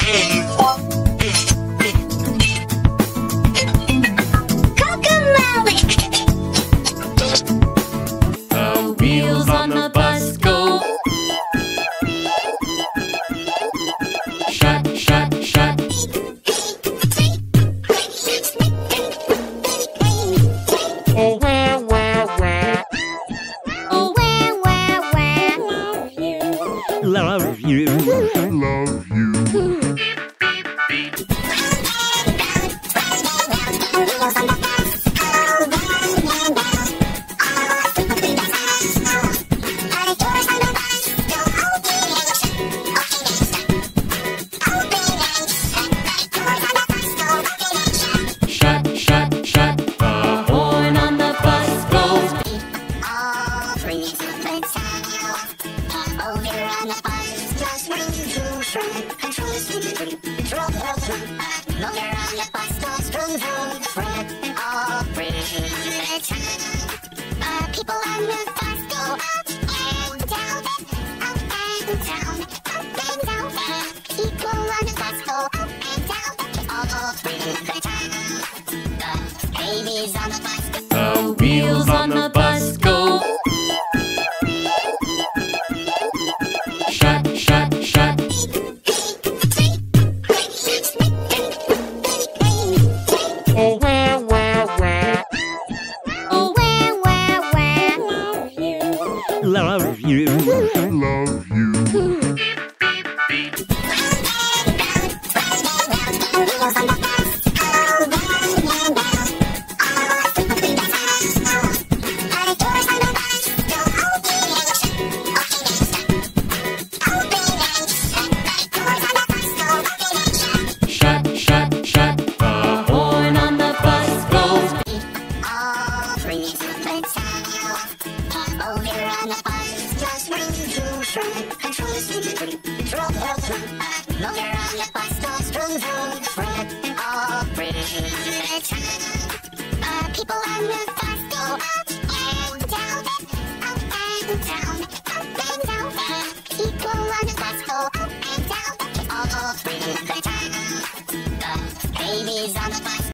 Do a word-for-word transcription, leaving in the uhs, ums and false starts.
The wheels on the bus go. Shut, shut, shut. Oh, wah, wah, wah. Oh, wah, wah, wah. Love you. Love you. Shut, shut, shut. The horn on the bus goes. People on the bus go up and down, up and down, up and down. People on the bus go up and down, all through the town. The babies on the bus go. The wheels on the bus go. Shut, shut, shut. Oh, wah, wah, wah. Oh, wah, wah, wah. Love you. Love you. Shut, shut, shut. The horn on the bus goes. All free to the town. Over on the bus, just ring through from control speed. Drop out from over on the bus, just ring through from all free to the town. People on the bus go up and down, up and down, up and down. People on the bus go up and down, all free to the town. The babies on the bus.